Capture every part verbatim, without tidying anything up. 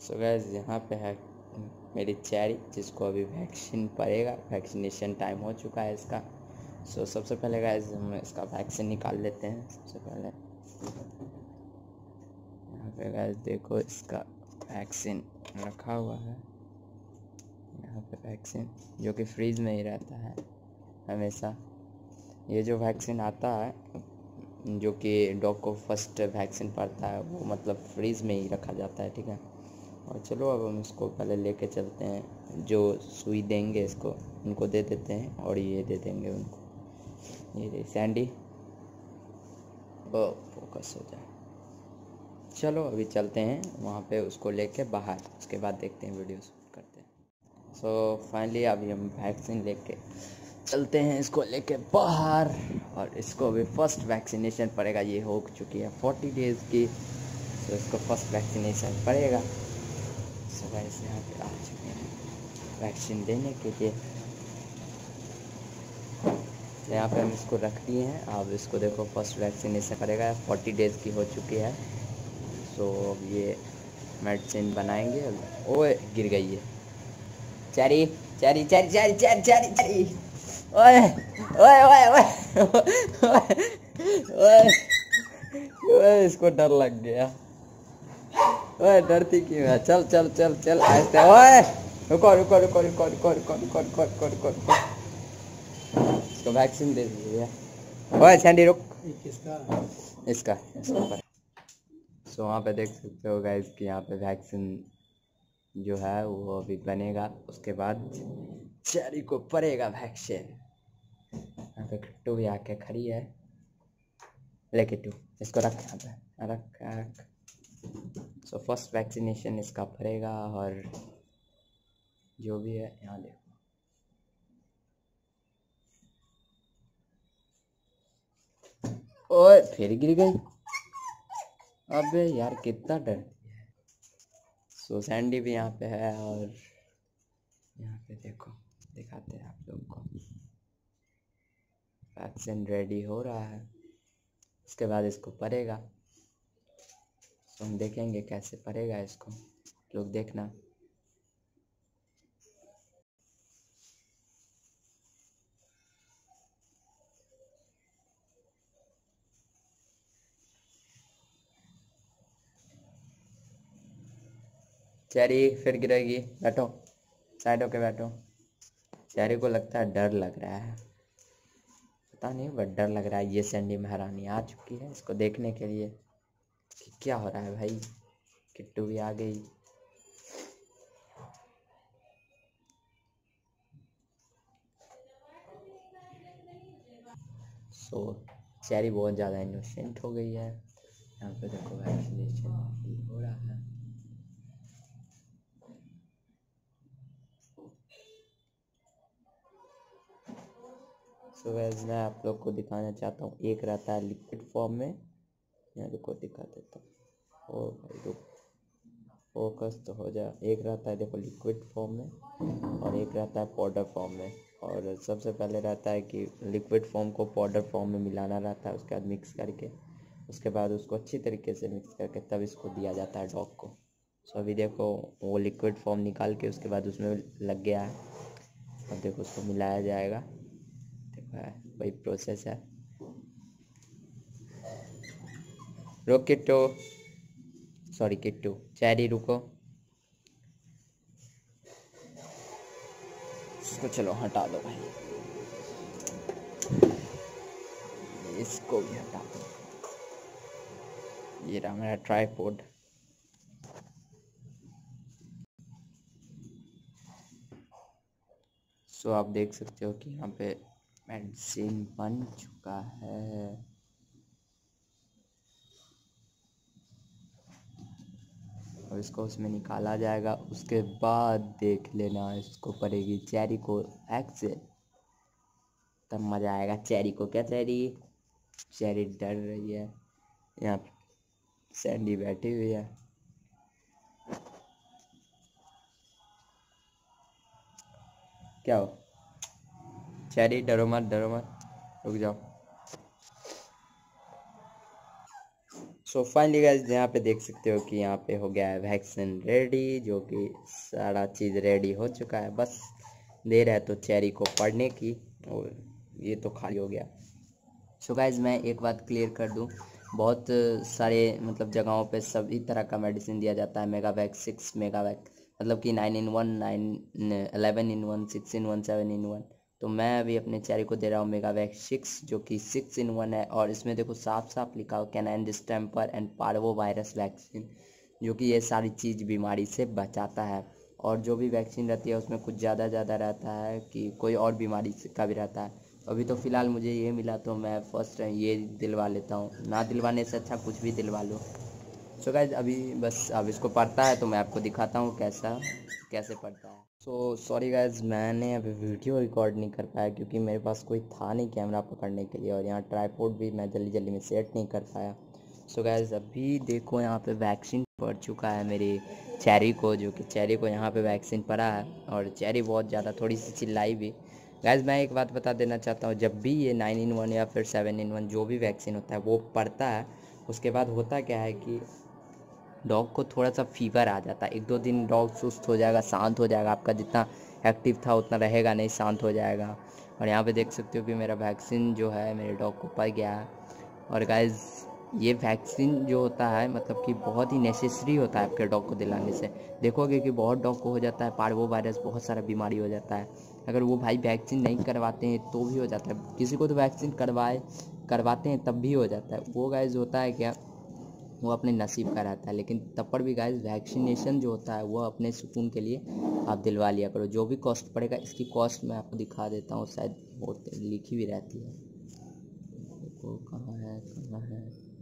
सो gas यहाँ पे है मेरी चेरी, जिसको अभी वैक्सीन पड़ेगा। वैक्सीनेशन टाइम हो चुका है इसका। सो so, सबसे पहले गैस हम इसका वैक्सीन निकाल लेते हैं। सबसे पहले यहाँ पे गैस देखो इसका वैक्सीन रखा हुआ है। यहाँ पे वैक्सीन जो कि फ्रीज में ही रहता है हमेशा। ये जो वैक्सीन आता है, जो कि डॉग को फर्स्ट वैक्सीन पड़ता है, वो मतलब फ्रीज में ही रखा जाता है, ठीक है। और चलो अब हम इसको पहले लेके चलते हैं। जो सुई देंगे इसको उनको दे देते हैं, और ये दे देंगे उनको। ये दे सैंडी, ओ फोकस हो जाए। चलो अभी चलते हैं वहाँ पे उसको लेके बाहर, उसके बाद देखते हैं, वीडियो शूट करते हैं। सो फाइनली अभी हम वैक्सीन लेके चलते हैं, इसको लेके बाहर। और इसको अभी फर्स्ट वैक्सीनेशन पड़ेगा। ये हो चुकी है फोर्टी डेज़ की, तो इसको फर्स्ट वैक्सीनेशन पड़ेगा। सो गाइस यहाँ पे आ चुके हैं वैक्सीन देने के लिए। यहाँ पे हम इसको रख दिए हैं। अब इसको देखो फर्स्ट वैक्सीनेशन करेगा। फोर्टी डेज़ की हो चुकी है। सो अब ये मेडिसिन बनाएंगे। ओए गिर गई है Cherry, Cherry Cherry Cherry Cherry Cherry Cherry. ओए ओए ओए ओए ओए ओए, इसको डर लग गया। ओए डरती क्यों है? चल चल चल चल आहिस्ते। ओए रुको रुको रुको रुको रुको रुको रुको रुको रुको रुको रुको, इसको वैक्सीन दे दीजिए। ओए सैंडी रुक। किसका? इसका इसका पर। सो वहाँ पे देख सकते हो गाइस कि यहाँ पे वैक्सीन जो है वो अभी बनेगा। उसके बाद चेरी को पड़ेगा वैक्सीन। यहाँ पे किट्टू भी आके खड़ी है। ले किट्टू, इसको रख यहाँ पे, रख रख। सो फर्स्ट वैक्सीनेशन इसका पड़ेगा। और जो भी है यहाँ देखो, ओए फिर गिर गई। अबे यार कितना डर। सो सैंडी भी यहाँ पे है। और यहाँ पे देखो, दिखाते हैं आप लोग को, वैक्सीन रेडी हो रहा है। उसके बाद इसको पड़ेगा। तो हम देखेंगे कैसे पड़ेगा इसको, लोग देखना। चेरी फिर गिरेगी, बैठो, साइड होके बैठो। चेरी को लगता है डर लग रहा है, पता नहीं बट डर लग रहा है। ये सैंडी महारानी आ चुकी है इसको देखने के लिए कि क्या हो रहा है भाई। किट्टू भी आ गई। सो चेरी बहुत ज़्यादा इनोसेंट हो गई है। यहाँ पे देखो वैक्सीनेशन हो रहा है। सो वैस मैं आप लोग को दिखाना चाहता हूँ। एक रहता है लिक्विड फॉर्म में, यहाँ रुको दिखा देता हूँ। ओ भाई रुक, फोकस तो हो जाए। एक रहता है देखो लिक्विड फॉर्म में, और एक रहता है पाउडर फॉर्म में। और सबसे पहले रहता है कि लिक्विड फॉर्म को पाउडर फॉर्म में मिलाना रहता है, उसके बाद मिक्स करके, उसके बाद उसको अच्छी तरीके से मिक्स करके तब इसको दिया जाता है डॉग को। सो अभी देखो वो लिक्विड फॉर्म निकाल के उसके बाद उसमें लग गया है। अब देखो उसको मिलाया जाएगा। देखो है वही प्रोसेस है। रुक किट्टू, सॉरी किट्टू, चेरी रुको। इसको चलो हटा दो भाई, इसको भी हटा दो। ये रहा मेरा ट्राइपॉड। सो आप देख सकते हो कि यहाँ पे मेडिसिन बन चुका है। और इसको उसमें निकाला जाएगा। उसके बाद देख लेना इसको पड़ेगी चेरी को वैक्सीन, तब मज़ा आएगा चेरी को। क्या चेरी? चेरी डर रही है। यहाँ सैंडी बैठी हुई है। क्या हो चेरी? डरो मत, डरो मत, रुक जाओ। सो फाइनली गाइस यहाँ पे देख सकते हो कि यहाँ पे हो गया है वैक्सीन रेडी, जो कि सारा चीज़ रेडी हो चुका है। बस देर है तो चेरी को पढ़ने की, और ये तो खाली हो गया। सो गाइस मैं एक बात क्लियर कर दूं, बहुत सारे मतलब जगहों पे सभी तरह का मेडिसिन दिया जाता है, मेगावैक्स सिक्स मेगावैक्स मतलब कि nine in one nine eleven in one six in one seven in one. तो मैं अभी अपने चेरी को दे रहा हूँ मेगावैक्स सिक्स, जो कि सिक्स इन वन है। और इसमें देखो साफ साफ लिखा हो canine distemper and parvo virus vaccine, जो कि ये सारी चीज़ बीमारी से बचाता है। और जो भी वैक्सीन रहती है उसमें कुछ ज़्यादा ज़्यादा रहता है कि कोई और बीमारी का भी रहता है। अभी तो फ़िलहाल मुझे ये मिला तो मैं फर्स्ट ये दिलवा लेता हूँ, ना दिलवाने से अच्छा कुछ भी दिलवा लो। सो गाइस अभी बस अब इसको पढ़ता है तो मैं आपको दिखाता हूँ कैसा कैसे पढ़ता है। सो सॉरी गाइस मैंने अभी वीडियो रिकॉर्ड नहीं कर पाया क्योंकि मेरे पास कोई था नहीं कैमरा पकड़ने के लिए, और यहाँ ट्राइपॉड भी मैं जल्दी जल्दी में सेट नहीं कर पाया। सो गाइस अभी देखो यहाँ पे वैक्सीन पड़ चुका है मेरी चेरी को, जो कि चेरी को यहाँ पे वैक्सीन पड़ा है। और चेरी बहुत ज़्यादा थोड़ी सी चिल्लाई भी। गाइस मैं एक बात बता देना चाहता हूँ, जब भी ये नाइन इन वन या फिर सेवन इन वन जो भी वैक्सीन होता है वो पड़ता है, उसके बाद होता क्या है कि डॉग को थोड़ा सा फीवर आ जाता है। एक दो दिन डॉग सुस्त हो जाएगा, शांत हो जाएगा, आपका जितना एक्टिव था उतना रहेगा नहीं, शांत हो जाएगा। और यहाँ पे देख सकते हो कि मेरा वैक्सीन जो है मेरे डॉग को पड़ गया है। और गाइस ये वैक्सीन जो होता है मतलब कि बहुत ही नेसेसरी होता है आपके डॉग को दिलाने से। देखोगे कि बहुत डॉग को हो जाता है पार्वो वायरस, बहुत सारा बीमारी हो जाता है। अगर वो भाई वैक्सीन नहीं करवाते हैं तो भी हो जाता है, किसी को तो वैक्सीन करवाए करवाते हैं तब भी हो जाता है। वो गाइस होता है क्या, वो अपने नसीब का रहता है। लेकिन तब पर भी गाइस वैक्सीनेशन जो होता है वो अपने सुकून के लिए आप दिलवा लिया करो। जो भी कॉस्ट पड़ेगा, इसकी कॉस्ट मैं आपको दिखा देता हूँ, शायद वो लिखी भी रहती है। देखो कहाँ है कहाँ है,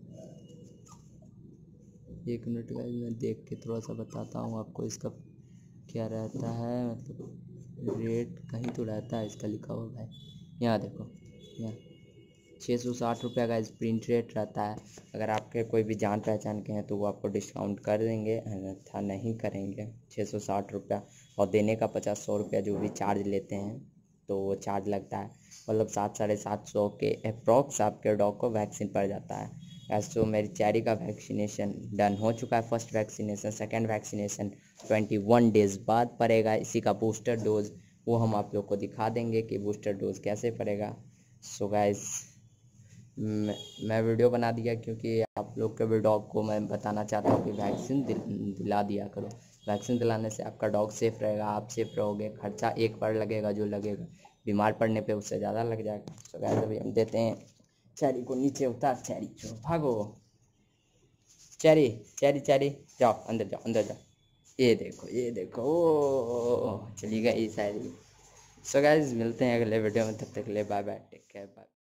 एक मिनट गाइस मैं देख के थोड़ा सा बताता हूँ आपको इसका क्या रहता है। मतलब रेट कहीं तो रहता है इसका लिखा हुआ भाई, यहाँ देखो, यहाँ छः सौ साठ रुपये का इस प्रिंट रेट रहता है। अगर आपके कोई भी जान पहचान के हैं तो वो आपको डिस्काउंट कर देंगे, अन्यथा नहीं करेंगे। छः सौ साठ रुपया और देने का पचास सौ रुपया जो भी चार्ज लेते हैं तो वो चार्ज लगता है। मतलब सात साढ़े सात सौ के अप्रॉक्स आपके डॉग को वैक्सीन पड़ जाता है। ऐसे तो मेरी चेरी का वैक्सीनेशन डन हो चुका है, first vaccination. Second vaccination twenty one days बाद पड़ेगा। इसी का बूस्टर डोज वो हम आप लोग को दिखा देंगे कि बूस्टर डोज कैसे पड़ेगा। सो गाइस मैं मैं वीडियो बना दिया क्योंकि आप लोग के भी डॉग को मैं बताना चाहता हूँ कि वैक्सीन दिल, दिला दिया करो। वैक्सीन दिलाने से आपका डॉग सेफ़ रहेगा, आप सेफ रहोगे। खर्चा एक बार लगेगा जो लगेगा, बीमार पड़ने पे उससे ज़्यादा लग जाएगा। सो गाइस अभी हम देते हैं चेरी को, नीचे उतार चेरी, चलो भागो चेरी चेरी चेरी, जाओ अंदर जाओ अंदर जाओ। ये देखो ये देखो, ओ चली गई सारी। सो गाइस मिलते हैं अगले वीडियो में, तब तक ले bye bye, take care, bye.